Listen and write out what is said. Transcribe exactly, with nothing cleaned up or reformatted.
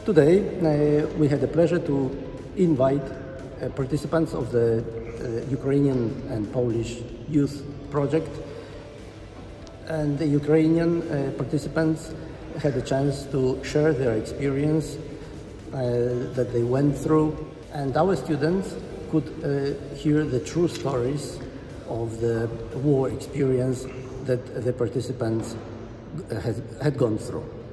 Today, uh, we had the pleasure to invite uh, participants of the uh, Ukrainian and Polish youth project. And the Ukrainian uh, participants had a chance to share their experience uh, that they went through. And our students could uh, hear the true stories of the war experience that the participants had, had gone through.